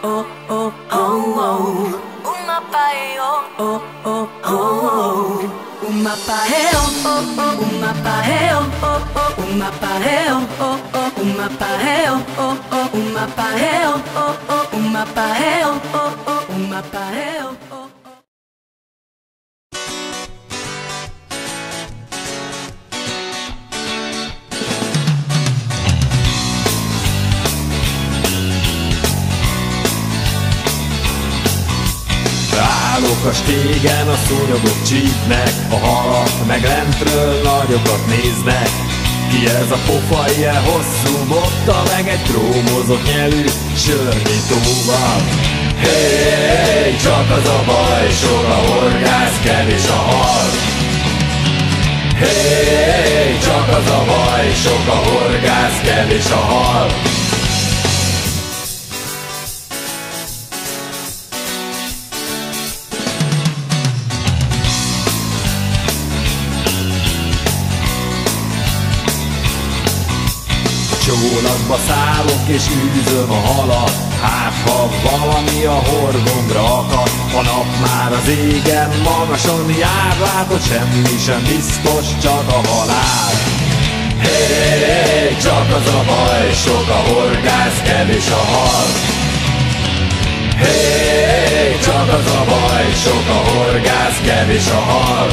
oh, oh, oh, oh. Uma pai, oh, oh, oh, oh, oh. Uma pai, oh, oh, oh. Uma pai, oh, oh, oh. Uma pai, oh, oh, oh. Uma pai, oh, oh, oh. Uma pai, oh, oh, oh. Uma pai, oh, oh, oh. Uma pai, oh, oh. Állok a stégen, a szúnyogok csípnek, a halak meg lentről nagyokat néznek. Ki ez a pofa ilyen hosszú botta, meg egy krómozott nyelű sörnyitóval? Hey, csak az a baj, sok a horgász, kevés a hal. Hey, csak az a baj, sok a horgász, kevés a hal. Csónakba szállok és űzöm a halat, hát ha valami a horgomra akad. A nap már az égen magasan jár, látod, semmi sem biztos, csak a halál. Hey, csak az a baj, sok a horgász, kevés a hal. Hey, csak az a baj, sok a horgász, kevés a hal.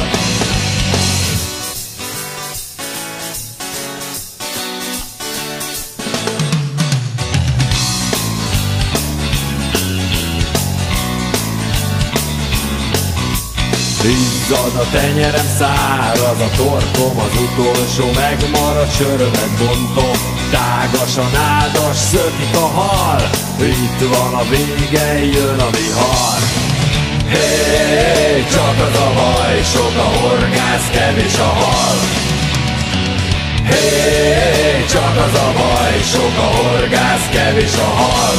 Izzad a tenyerem, száraz a torkom, az utolsó megmaradt sörömet bontom. Tágasan ágas, szökik a hal, itt van a vége, jön a vihar. Hey, csak az a baj, sok a horgász, kevés a hal. Hey, csak az a baj, sok a horgász, kevés a hal.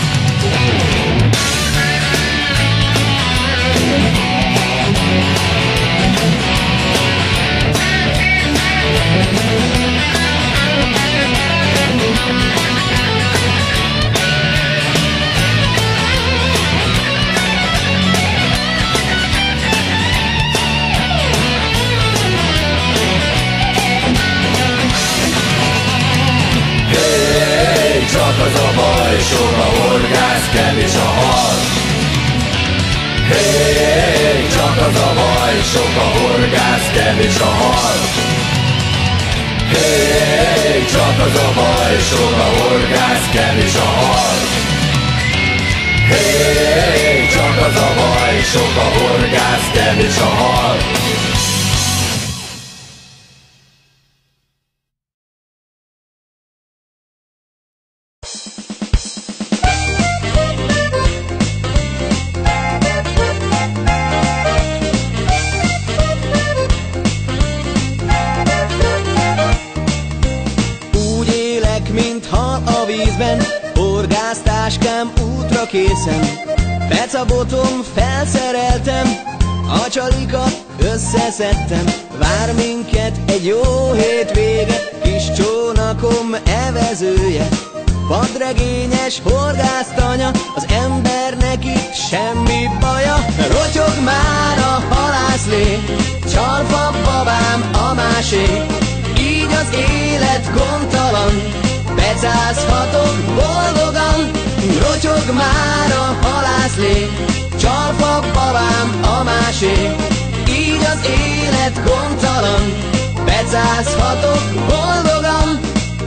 Csak az a baj, sok a horgász, kevés a hal. Hey, csak az a baj, sok a horgász, kevés a hal. Hey, csak az a baj, sok a horgász, kevés a hal. Hey, csak az a baj, sok a horgász, kevés a hal. Horgásztáskám útra készen, pecabotom felszereltem, a csalikat összeszedtem. Vár minket egy jó hétvége, kis csónakom evezője. Vadregényes horgásztanya, az embernek itt semmi baja. Rotyog már a halászlé, csalfa babám a másé. Így az élet gondtalan, becázhatok boldogan. Rotyog már a halászlé, csalfa babám a másé. Így az élet gondtalan, becázhatok boldogan.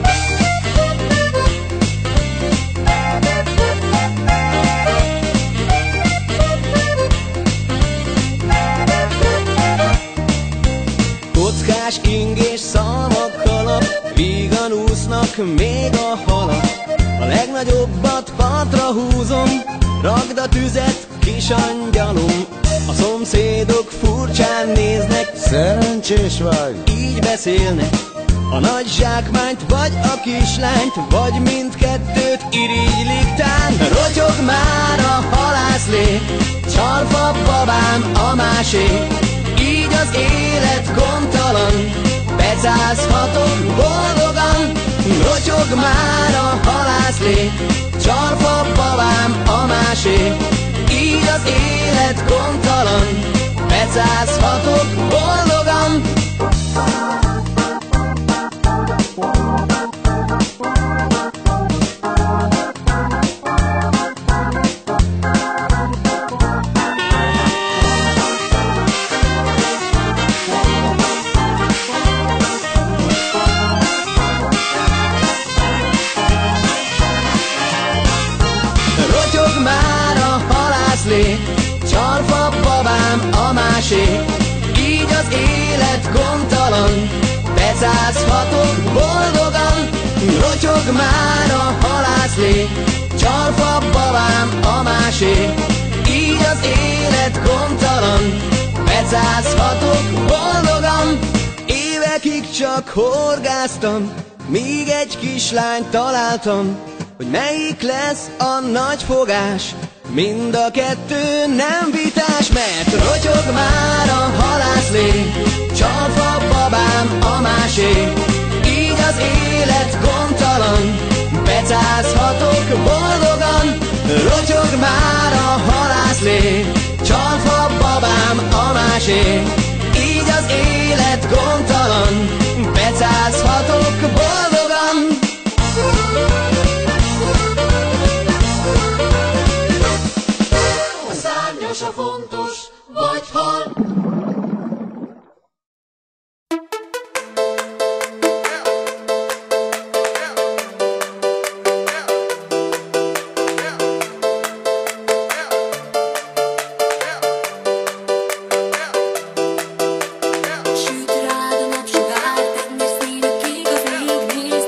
Kockás, ingés, szalmak, halak, vígan úsznak még a halak. A legnagyobbat partra húzom, ragd a tüzet, kis angyalom. A szomszédok furcsán néznek, szerencsés vagy, így beszélnek. A nagy zsákmányt vagy a kislányt, vagy mindkettőt irigylik tán. Rotyog már a halászlé, csalfa babám a másé. Így az élet gondtalan, becázhatok boldogan. Rotyog már a halászlé, csalfa babám a másé. becázhatok boldogan. Rotyog már a halászlé, csalfa babám a másé, így az élet gondtalan, becázhatok boldogan. Rotyog már a halászlé, csalfa babám a másé, így az élet gondtalan, becázhatok boldogan. Évekig csak horgáztam, míg egy kislányt találtam, hogy melyik lesz a nagy fogás. Mind a kettő nem vitás, mert rotyog már a halászlé, csalfa babám a másé, így az élet gondtalan, becázhatok boldogan. Rotyog már a halászlé, csalfa babám a másé, így az élet gondtalan, becázhatok boldogan. Szárnyas a fontos, vagy hal. Süt rád a napsugár, tengerszínű kék az ég,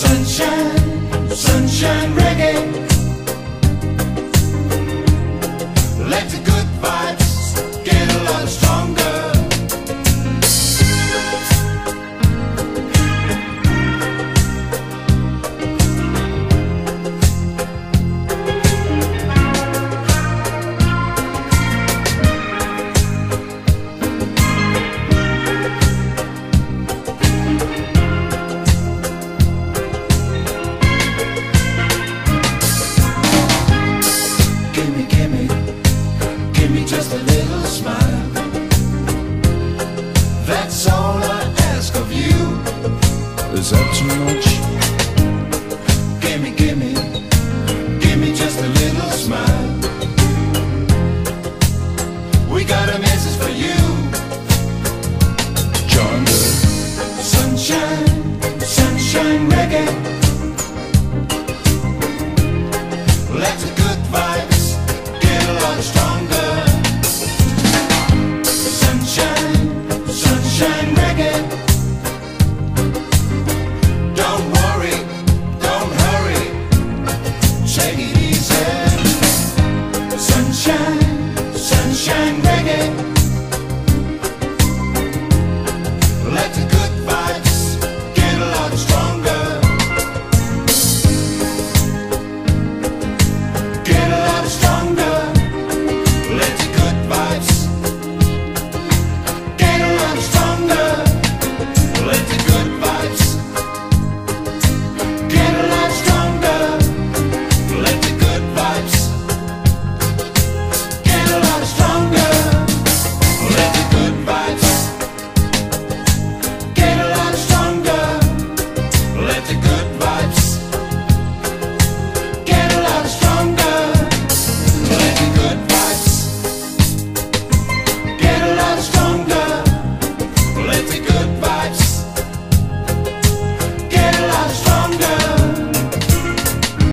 Sunshine, sunshine reggae. Let the good vibes get a lot stronger. Just a little smile. That's all I ask of you. Is that too much? Give me just a little smile. We got a message for you. John, sunshine, sunshine reggae.